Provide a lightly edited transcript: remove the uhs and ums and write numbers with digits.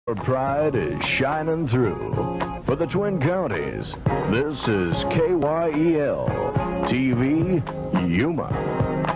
Our pride is shining through. For the Twin Counties, this is KYEL TV, Yuma.